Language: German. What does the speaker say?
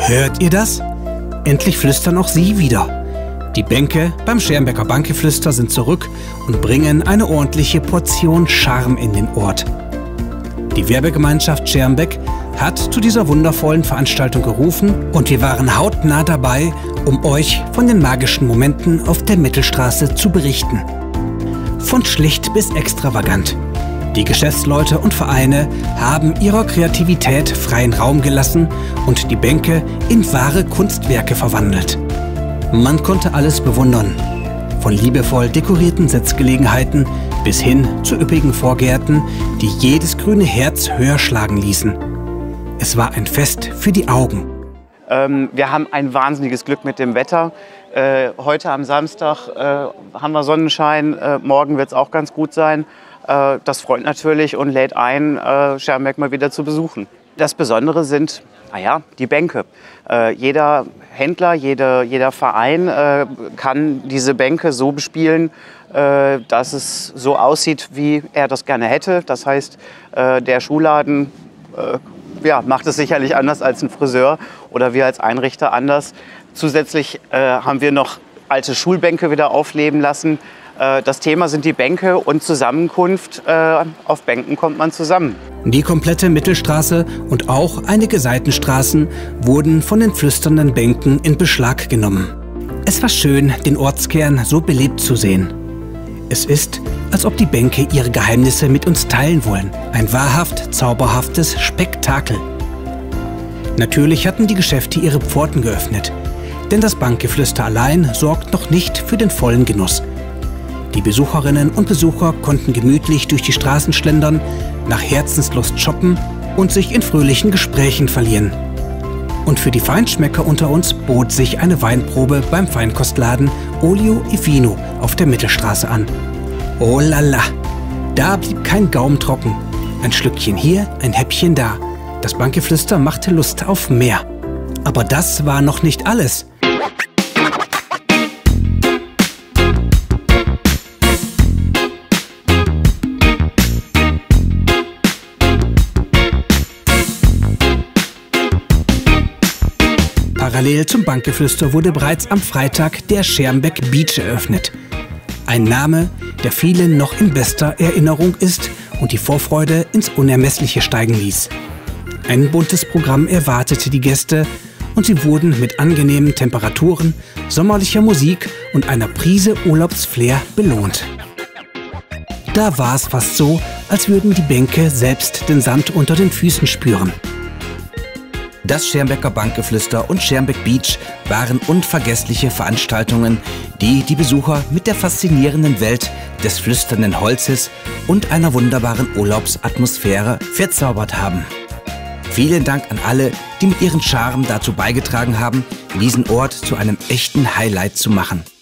Hört ihr das? Endlich flüstern auch sie wieder. Die Bänke beim Schermbecker Bankgeflüster sind zurück und bringen eine ordentliche Portion Charme in den Ort. Die Werbegemeinschaft Schermbeck hat zu dieser wundervollen Veranstaltung gerufen und wir waren hautnah dabei, um euch von den magischen Momenten auf der Mittelstraße zu berichten. Von schlicht bis extravagant. Die Geschäftsleute und Vereine haben ihrer Kreativität freien Raum gelassen und die Bänke in wahre Kunstwerke verwandelt. Man konnte alles bewundern. Von liebevoll dekorierten Sitzgelegenheiten bis hin zu üppigen Vorgärten, die jedes grüne Herz höher schlagen ließen. Es war ein Fest für die Augen. Wir haben ein wahnsinniges Glück mit dem Wetter. Heute am Samstag haben wir Sonnenschein, morgen wird es auch ganz gut sein. Das freut natürlich und lädt ein, Schermbeck mal wieder zu besuchen. Das Besondere sind die Bänke. Jeder Händler, jeder Verein kann diese Bänke so bespielen, dass es so aussieht, wie er das gerne hätte. Das heißt, der Schuhladen macht es sicherlich anders als ein Friseur oder wir als Einrichter anders. Zusätzlich haben wir noch alte Schulbänke wieder aufleben lassen. Das Thema sind die Bänke und Zusammenkunft. Auf Bänken kommt man zusammen. Die komplette Mittelstraße und auch einige Seitenstraßen wurden von den flüsternden Bänken in Beschlag genommen. Es war schön, den Ortskern so belebt zu sehen. Es ist, als ob die Bänke ihre Geheimnisse mit uns teilen wollen. Ein wahrhaft zauberhaftes Spektakel. Natürlich hatten die Geschäfte ihre Pforten geöffnet, denn das Bankgeflüster allein sorgt noch nicht für den vollen Genuss. Die Besucherinnen und Besucher konnten gemütlich durch die Straßen schlendern, nach Herzenslust shoppen und sich in fröhlichen Gesprächen verlieren. Und für die Feinschmecker unter uns bot sich eine Weinprobe beim Feinkostladen Olio e Vino auf der Mittelstraße an. Oh lala, da blieb kein Gaumen trocken. Ein Schlückchen hier, ein Häppchen da. Das Bankgeflüster machte Lust auf mehr. Aber das war noch nicht alles. Parallel zum Bankgeflüster wurde bereits am Freitag der Schermbeck Beach eröffnet. Ein Name, der vielen noch in bester Erinnerung ist und die Vorfreude ins Unermessliche steigen ließ. Ein buntes Programm erwartete die Gäste und sie wurden mit angenehmen Temperaturen, sommerlicher Musik und einer Prise Urlaubsflair belohnt. Da war es fast so, als würden die Bänke selbst den Sand unter den Füßen spüren. Das Schermbecker Bankgeflüster und Schermbeck Beach waren unvergessliche Veranstaltungen, die die Besucher mit der faszinierenden Welt des flüsternden Holzes und einer wunderbaren Urlaubsatmosphäre verzaubert haben. Vielen Dank an alle, die mit ihrem Charme dazu beigetragen haben, diesen Ort zu einem echten Highlight zu machen.